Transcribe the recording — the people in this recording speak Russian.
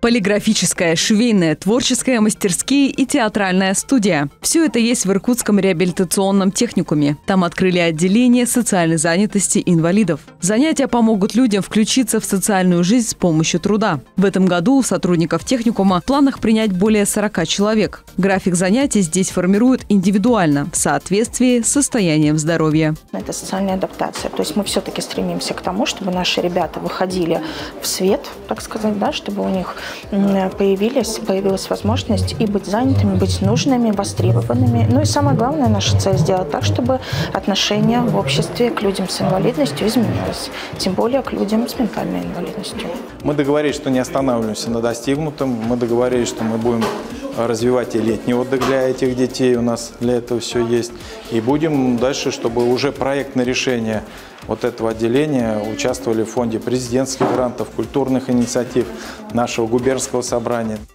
Полиграфическая, швейная, творческая мастерские и театральная студия. Все это есть в Иркутском реабилитационном техникуме. Там открыли отделение социальной занятости инвалидов. Занятия помогут людям включиться в социальную жизнь с помощью труда. В этом году у сотрудников техникума в планах принять более 40 человек. График занятий здесь формируют индивидуально, в соответствии с состоянием здоровья. Это социальная адаптация. То есть мы все-таки стремимся к тому, чтобы наши ребята выходили в свет, так сказать, да, чтобы у них появилась возможность и быть занятыми, быть нужными, востребованными. Ну и самое главное, наша цель сделать так, чтобы отношение в обществе к людям с инвалидностью изменилось. Тем более к людям с ментальной инвалидностью. Мы договорились, что не останавливаемся на достигнутом. Мы договорились, что мы будем развивать и летний отдых для этих детей. У нас для этого все есть. И будем дальше, чтобы уже проектное решение вот этого отделения участвовали в фонде президентских грантов, культурных инициатив нашего губернского собрания.